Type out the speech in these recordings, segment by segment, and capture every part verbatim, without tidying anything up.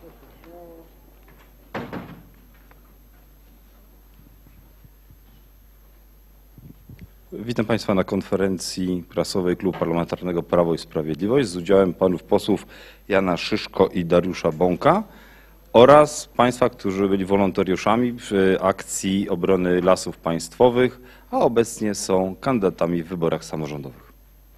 Witam Państwa na konferencji prasowej Klubu Parlamentarnego Prawo i Sprawiedliwość z udziałem panów posłów Jana Szyszko i Dariusza Bąka oraz Państwa, którzy byli wolontariuszami w akcji obrony lasów państwowych, a obecnie są kandydatami w wyborach samorządowych.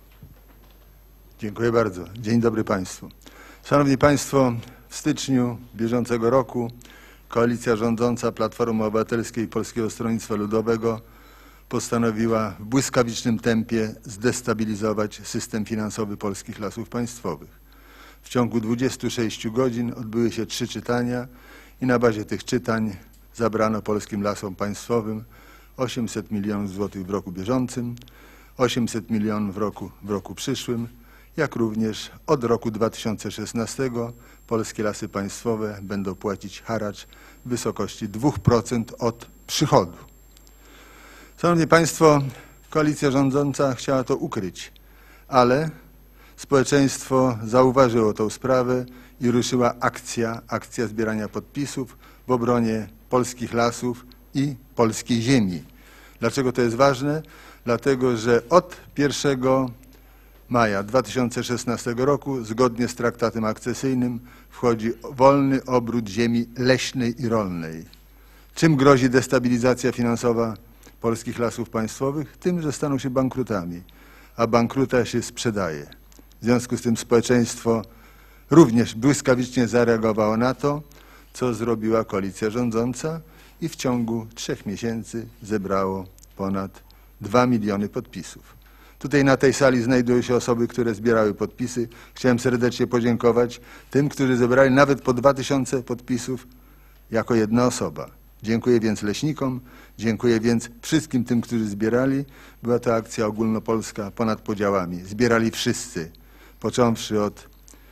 Dziękuję bardzo. Dzień dobry Państwu. Szanowni Państwo, w styczniu bieżącego roku koalicja rządząca Platformy Obywatelskiej i Polskiego Stronnictwa Ludowego postanowiła w błyskawicznym tempie zdestabilizować system finansowy polskich lasów państwowych. W ciągu dwudziestu sześciu godzin odbyły się trzy czytania i na bazie tych czytań zabrano polskim lasom państwowym osiemset milionów złotych w roku bieżącym, osiemset milionów w roku, w roku przyszłym, jak również od roku dwa tysiące szesnastego polskie lasy państwowe będą płacić haracz w wysokości dwóch procent od przychodu. Szanowni Państwo, koalicja rządząca chciała to ukryć, ale społeczeństwo zauważyło tę sprawę i ruszyła akcja, akcja zbierania podpisów w obronie polskich lasów i polskiej ziemi. Dlaczego to jest ważne? Dlatego, że od pierwszego maja dwa tysiące szesnastego roku, zgodnie z traktatem akcesyjnym, wchodzi wolny obrót ziemi leśnej i rolnej. Czym grozi destabilizacja finansowa polskich lasów państwowych? Tym, że staną się bankrutami, a bankruta się sprzedaje. W związku z tym społeczeństwo również błyskawicznie zareagowało na to, co zrobiła koalicja rządząca i w ciągu trzech miesięcy zebrało ponad dwa miliony podpisów. Tutaj na tej sali znajdują się osoby, które zbierały podpisy. Chciałem serdecznie podziękować tym, którzy zebrali nawet po dwa tysiące podpisów jako jedna osoba. Dziękuję więc leśnikom, dziękuję więc wszystkim tym, którzy zbierali. Była to akcja ogólnopolska ponad podziałami. Zbierali wszyscy, począwszy od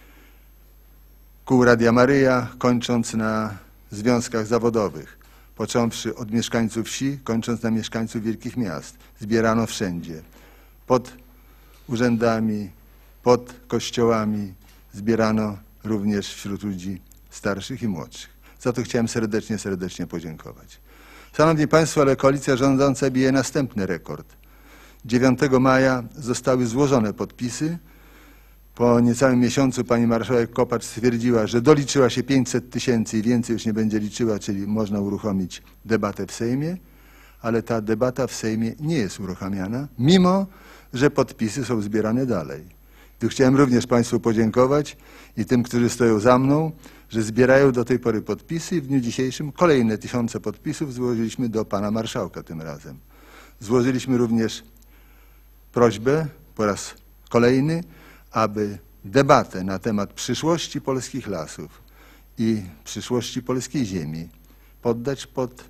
kół Radia Maryja, kończąc na związkach zawodowych, począwszy od mieszkańców wsi, kończąc na mieszkańców wielkich miast. Zbierano wszędzie, pod urzędami, pod kościołami, zbierano również wśród ludzi starszych i młodszych. Za to chciałem serdecznie, serdecznie podziękować. Szanowni Państwo, ale koalicja rządząca bije następny rekord. dziewiątego maja zostały złożone podpisy. Po niecałym miesiącu pani marszałek Kopacz stwierdziła, że doliczyła się pięćset tysięcy i więcej już nie będzie liczyła, czyli można uruchomić debatę w Sejmie, ale ta debata w Sejmie nie jest uruchamiana, mimo że podpisy są zbierane dalej. Tu chciałem również Państwu podziękować i tym, którzy stoją za mną, że zbierają do tej pory podpisy i w dniu dzisiejszym kolejne tysiące podpisów złożyliśmy do pana marszałka tym razem. Złożyliśmy również prośbę po raz kolejny, aby debatę na temat przyszłości polskich lasów i przyszłości polskiej ziemi poddać pod,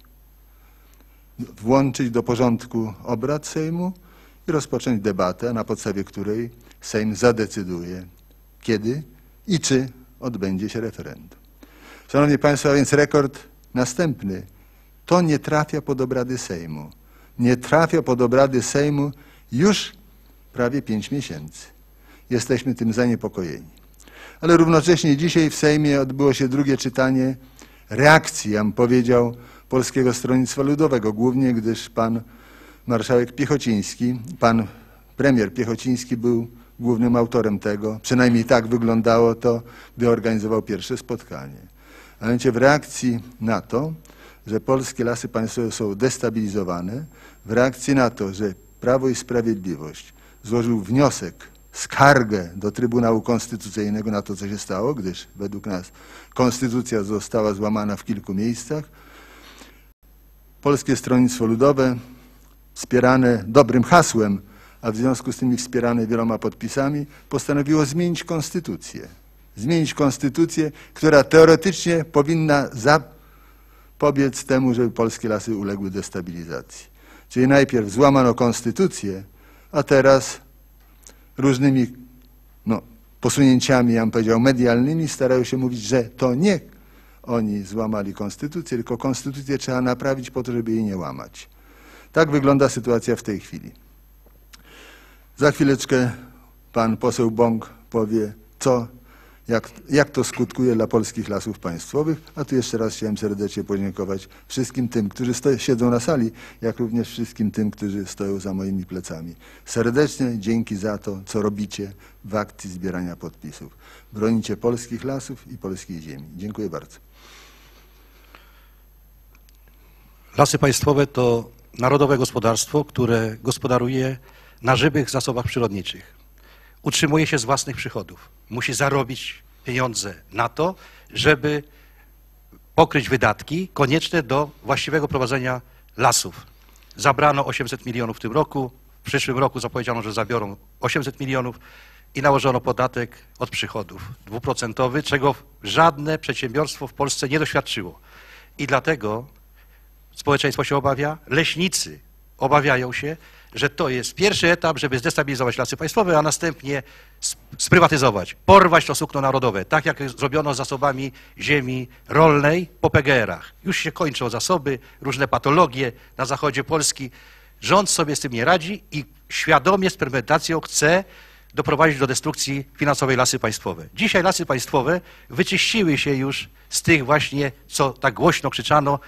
włączyć do porządku obrad Sejmu i rozpocząć debatę, na podstawie której Sejm zadecyduje, kiedy i czy odbędzie się referendum. Szanowni Państwo, a więc rekord następny. To nie trafia pod obrady Sejmu. Nie trafia pod obrady Sejmu już prawie pięć miesięcy. Jesteśmy tym zaniepokojeni. Ale równocześnie dzisiaj w Sejmie odbyło się drugie czytanie reakcji, ja bym powiedział, Polskiego Stronnictwa Ludowego, głównie gdyż pan marszałek Piechociński, pan premier Piechociński był głównym autorem tego, przynajmniej tak wyglądało to, gdy organizował pierwsze spotkanie. A mianowicie w reakcji na to, że polskie lasy państwowe są destabilizowane, w reakcji na to, że Prawo i Sprawiedliwość złożył wniosek, skargę do Trybunału Konstytucyjnego na to, co się stało, gdyż według nas konstytucja została złamana w kilku miejscach, Polskie Stronnictwo Ludowe, wspierane dobrym hasłem, a w związku z tym wspierane wieloma podpisami, postanowiło zmienić konstytucję. Zmienić konstytucję, która teoretycznie powinna zapobiec temu, żeby polskie lasy uległy destabilizacji. Czyli najpierw złamano konstytucję, a teraz różnymi no, posunięciami, ja bym powiedział, medialnymi starają się mówić, że to nie oni złamali konstytucję, tylko konstytucję trzeba naprawić po to, żeby jej nie łamać. Tak wygląda sytuacja w tej chwili. Za chwileczkę pan poseł Bąk powie, co, jak, jak to skutkuje dla polskich lasów państwowych. A tu jeszcze raz chciałem serdecznie podziękować wszystkim tym, którzy sto, siedzą na sali, jak również wszystkim tym, którzy stoją za moimi plecami. Serdecznie dzięki za to, co robicie w akcji zbierania podpisów. Bronicie polskich lasów i polskiej ziemi. Dziękuję bardzo. Lasy państwowe to narodowe gospodarstwo, które gospodaruje na żywych zasobach przyrodniczych. Utrzymuje się z własnych przychodów. Musi zarobić pieniądze na to, żeby pokryć wydatki konieczne do właściwego prowadzenia lasów. Zabrano osiemset milionów w tym roku, w przyszłym roku zapowiedziano, że zabiorą osiemset milionów i nałożono podatek od przychodów dwuprocentowy, czego żadne przedsiębiorstwo w Polsce nie doświadczyło. I dlatego społeczeństwo się obawia, leśnicy obawiają się, że to jest pierwszy etap, żeby zdestabilizować lasy państwowe, a następnie sprywatyzować, porwać to sukno narodowe, tak jak zrobiono z zasobami ziemi rolnej po P G erach. Już się kończą zasoby, różne patologie na zachodzie Polski. Rząd sobie z tym nie radzi i świadomie z premedytacją chce doprowadzić do destrukcji finansowej lasy państwowe. Dzisiaj lasy państwowe wyczyściły się już z tych właśnie, co tak głośno krzyczano,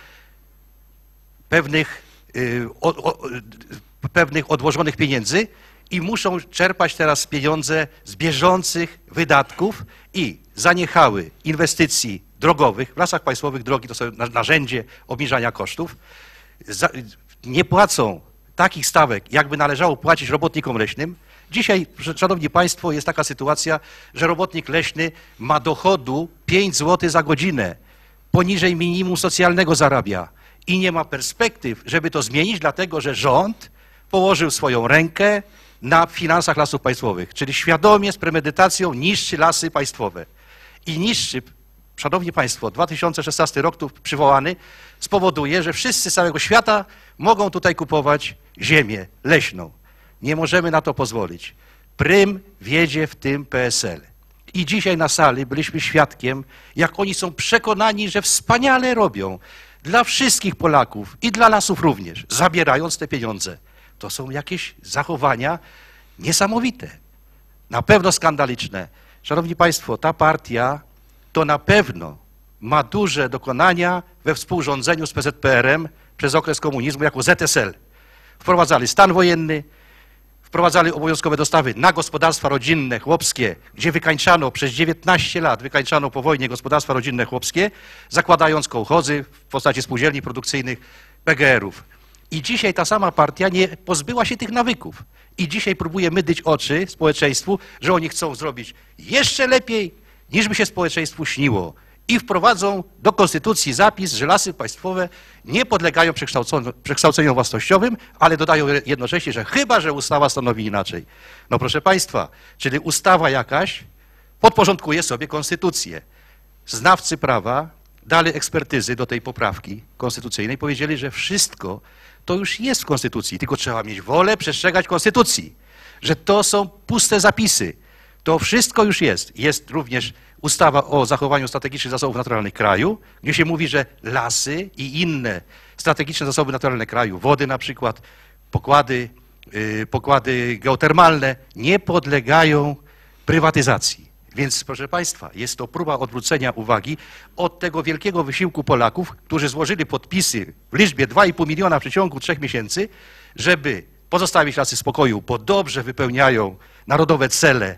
pewnych, yy, o, o, pewnych odłożonych pieniędzy i muszą czerpać teraz pieniądze z bieżących wydatków i zaniechały inwestycji drogowych. W lasach państwowych drogi to są narzędzie obniżania kosztów. Za, nie płacą takich stawek, jakby należało płacić robotnikom leśnym. Dzisiaj, szanowni państwo, jest taka sytuacja, że robotnik leśny ma dochodu pięć złotych za godzinę, poniżej minimum socjalnego zarabia i nie ma perspektyw, żeby to zmienić, dlatego że rząd położył swoją rękę na finansach lasów państwowych, czyli świadomie z premedytacją niszczy lasy państwowe. I niszczy, szanowni państwo, dwa tysiące szesnasty rok tu przywołany spowoduje, że wszyscy z całego świata mogą tutaj kupować ziemię leśną. Nie możemy na to pozwolić. Prym wiedzie w tym P S L. I dzisiaj na sali byliśmy świadkiem, jak oni są przekonani, że wspaniale robią dla wszystkich Polaków i dla lasów również, zabierając te pieniądze. To są jakieś zachowania niesamowite, na pewno skandaliczne. Szanowni państwo, ta partia to na pewno ma duże dokonania we współrządzeniu z P Z P R em przez okres komunizmu jako Z S L. Wprowadzali stan wojenny, wprowadzali obowiązkowe dostawy na gospodarstwa rodzinne, chłopskie, gdzie wykańczano przez dziewiętnaście lat, wykańczano po wojnie gospodarstwa rodzinne chłopskie, zakładając kołchozy w postaci spółdzielni produkcyjnych P G erów. I dzisiaj ta sama partia nie pozbyła się tych nawyków. I dzisiaj próbuje mydlić oczy społeczeństwu, że oni chcą zrobić jeszcze lepiej, niż by się społeczeństwu śniło. I wprowadzą do konstytucji zapis, że lasy państwowe nie podlegają przekształceniom własnościowym, ale dodają jednocześnie, że chyba, że ustawa stanowi inaczej. No proszę państwa, czyli ustawa jakaś podporządkuje sobie konstytucję. Znawcy prawa dali ekspertyzy do tej poprawki konstytucyjnej, powiedzieli, że wszystko to już jest w konstytucji, tylko trzeba mieć wolę przestrzegać konstytucji, że to są puste zapisy. To wszystko już jest. Jest również ustawa o zachowaniu strategicznych zasobów naturalnych kraju, gdzie się mówi, że lasy i inne strategiczne zasoby naturalne kraju, wody na przykład, pokłady, yy, pokłady geotermalne nie podlegają prywatyzacji. Więc proszę państwa, jest to próba odwrócenia uwagi od tego wielkiego wysiłku Polaków, którzy złożyli podpisy w liczbie dwa i pół miliona w przeciągu trzech miesięcy, żeby pozostawić lasy spokoju, bo dobrze wypełniają narodowe cele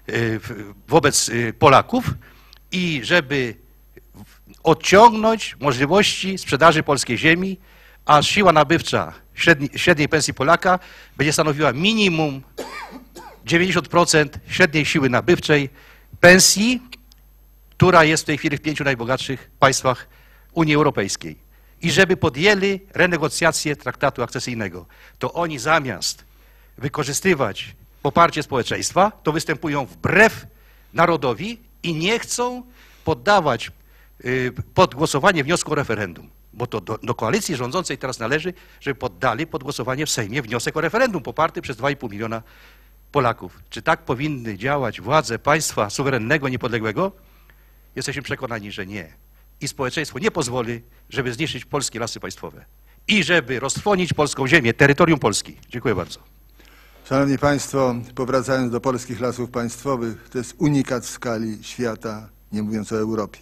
wobec Polaków i żeby odciągnąć możliwości sprzedaży polskiej ziemi, a siła nabywcza średni, średniej pensji Polaka będzie stanowiła minimum dziewięćdziesiąt procent średniej siły nabywczej pensji, która jest w tej chwili w pięciu najbogatszych państwach Unii Europejskiej. I żeby podjęli renegocjację traktatu akcesyjnego, to oni zamiast wykorzystywać poparcie społeczeństwa, to występują wbrew narodowi i nie chcą poddawać y, pod głosowanie wniosku o referendum. Bo to do, do koalicji rządzącej teraz należy, żeby poddali pod głosowanie w Sejmie wniosek o referendum poparty przez dwa i pół miliona Polaków. Czy tak powinny działać władze państwa suwerennego, niepodległego? Jesteśmy przekonani, że nie. I społeczeństwo nie pozwoli, żeby zniszczyć polskie lasy państwowe i żeby roztrwonić polską ziemię, terytorium Polski. Dziękuję bardzo. Szanowni Państwo, powracając do polskich lasów państwowych, to jest unikat w skali świata, nie mówiąc o Europie.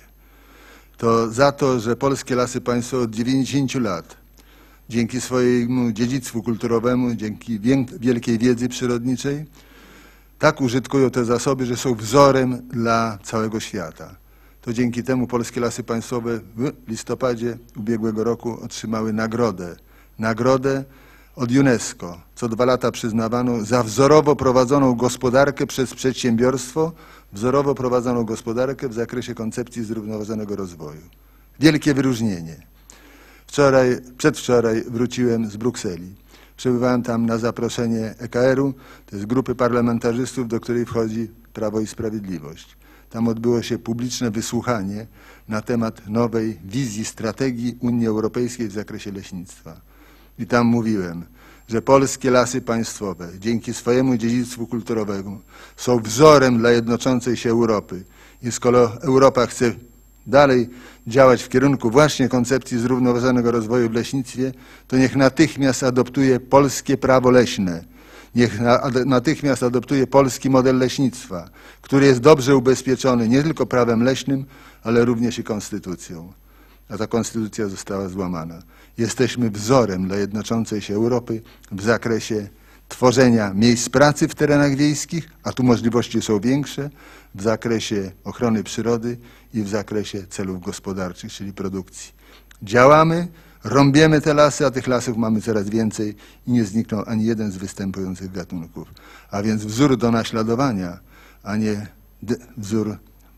To za to, że polskie lasy państwowe od dziewięćdziesięciu lat, dzięki swojemu dziedzictwu kulturowemu, dzięki wielkiej wiedzy przyrodniczej, tak użytkują te zasoby, że są wzorem dla całego świata. To dzięki temu polskie lasy państwowe w listopadzie ubiegłego roku otrzymały nagrodę. Nagrodę od UNESCO, co dwa lata przyznawaną za wzorowo prowadzoną gospodarkę przez przedsiębiorstwo, wzorowo prowadzoną gospodarkę w zakresie koncepcji zrównoważonego rozwoju. Wielkie wyróżnienie. Wczoraj, przedwczoraj wróciłem z Brukseli. Przebywałem tam na zaproszenie E K R u, to jest grupy parlamentarzystów, do której wchodzi Prawo i Sprawiedliwość. Tam odbyło się publiczne wysłuchanie na temat nowej wizji strategii Unii Europejskiej w zakresie leśnictwa. I tam mówiłem, że polskie lasy państwowe dzięki swojemu dziedzictwu kulturowemu są wzorem dla jednoczącej się Europy. I skoro Europa chce dalej działać w kierunku właśnie koncepcji zrównoważonego rozwoju w leśnictwie, to niech natychmiast adoptuje polskie prawo leśne. Niech natychmiast adoptuje polski model leśnictwa, który jest dobrze ubezpieczony nie tylko prawem leśnym, ale również i konstytucją. A ta konstytucja została złamana. Jesteśmy wzorem dla jednoczącej się Europy w zakresie tworzenia miejsc pracy w terenach wiejskich, a tu możliwości są większe, w zakresie ochrony przyrody i w zakresie celów gospodarczych, czyli produkcji. Działamy, rąbiemy te lasy, a tych lasów mamy coraz więcej i nie zniknął ani jeden z występujących gatunków. A więc wzór do naśladowania, a nie wzór,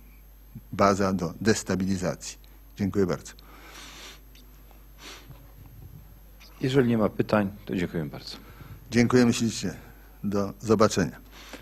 baza do destabilizacji. Dziękuję bardzo. Jeżeli nie ma pytań, to dziękuję bardzo. Dziękujemy ślicznie. Do zobaczenia.